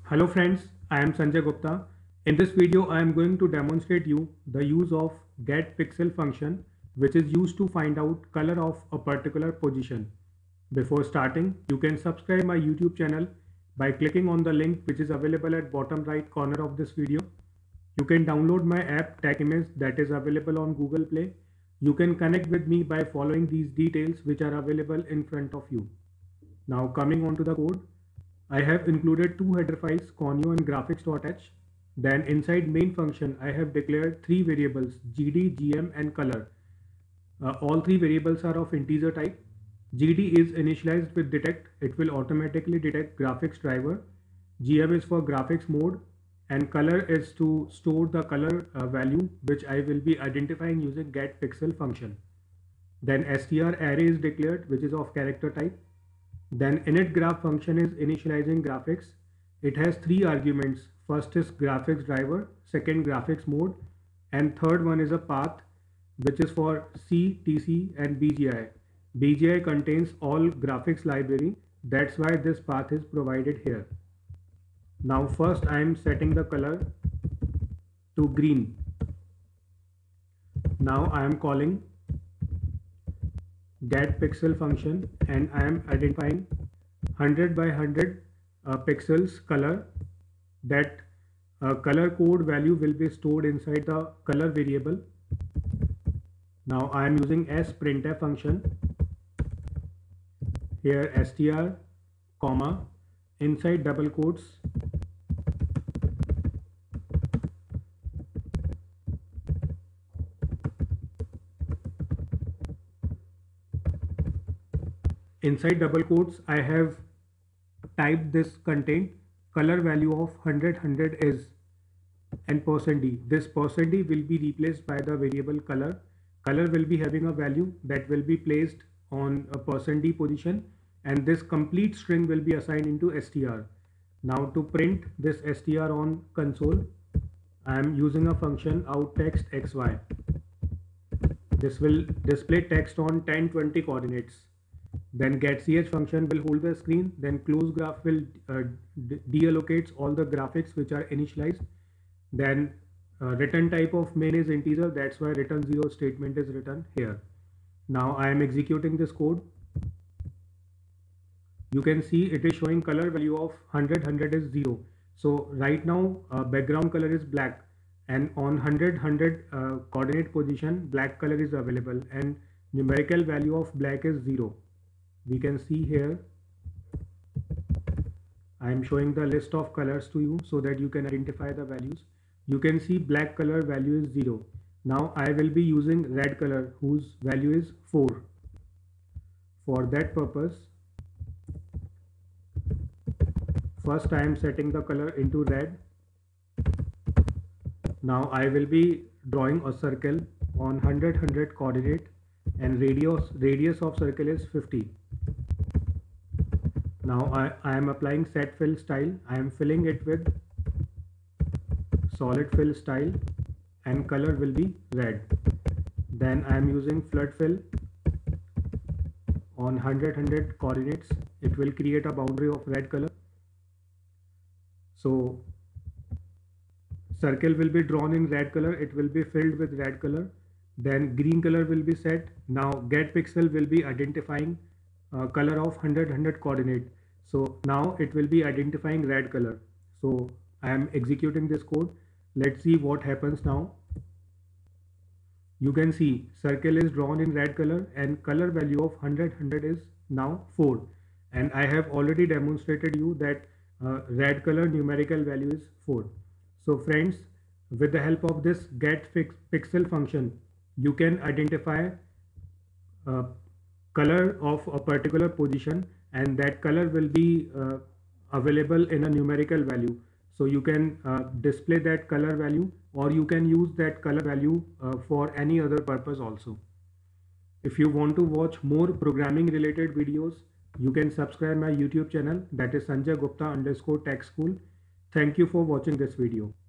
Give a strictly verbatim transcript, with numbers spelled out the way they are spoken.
Hello friends, I am Sanjay Gupta. In this video, I am going to demonstrate you the use of getPixel function, which is used to find out color of a particular position. Before starting, you can subscribe my YouTube channel by clicking on the link which is available at bottom right corner of this video. You can download my app TechImage that is available on Google Play. You can connect with me by following these details which are available in front of you. Now coming on to the code. I have included two header files, conio and graphics.h. Then inside main function, I have declared three variables, gd, gm and color. Uh, all three variables are of integer type. Gd is initialized with detect. It will automatically detect graphics driver. Gm is for graphics mode and color is to store the color uh, value which I will be identifying using getPixel function. Then str array is declared which is of character type. Then initGraph function is initializing graphics. It has three arguments. First is graphics driver, second graphics mode, and third one is a path which is for C, T C and B G I. B G I contains all graphics library. That's why this path is provided here. Now first I am setting the color to green. Now I am calling getPixel function and I am identifying one hundred by one hundred uh, pixels color. That uh, color code value will be stored inside the color variable. Now I am using sprintf function. Here str comma inside double quotes inside double quotes I have typed this content color value of one hundred one hundred is and percent d. This percent d will be replaced by the variable color. Color will be having a value that will be placed on a percent d position and this complete string will be assigned into str. Now to print this str on console, I am using a function outTextXY. This will display text on ten twenty coordinates. Then getCH function will hold the screen. Then closeGraph will uh, deallocates all the graphics which are initialized. Then uh, return type of main is integer. That's why return zero statement is written here. Now I am executing this code. You can see it is showing color value of one hundred, one hundred is zero. So right now uh, background color is black and on one hundred, one hundred uh, coordinate position black color is available and numerical value of black is zero. We can see here I am showing the list of colors to you so that you can identify the values. You can see black color value is zero. Now I will be using red color whose value is four. For that purpose, first I am setting the color into red. Now I will be drawing a circle on one hundred, one hundred coordinate and radius radius of circle is fifty. Now I, I am applying set fill style. I am filling it with solid fill style and color will be red. Then I am using flood fill on one hundred, one hundred coordinates. It will create a boundary of red color. So circle will be drawn in red color. It will be filled with red color. Then green color will be set. Now getPixel will be identifying uh, color of one hundred, one hundred coordinate. So now it will be identifying red color. So I am executing this code. Let's see what happens now. You can see circle is drawn in red color and color value of one hundred, one hundred is now four. And I have already demonstrated you that uh, red color numerical value is four. So friends, with the help of this getPixel function, you can identify uh, color of a particular position and that color will be uh, available in a numerical value. So you can uh, display that color value or you can use that color value uh, for any other purpose also. If you want to watch more programming related videos, you can subscribe my YouTube channel, that is Sanjay Gupta underscore Tech School. Thank you for watching this video.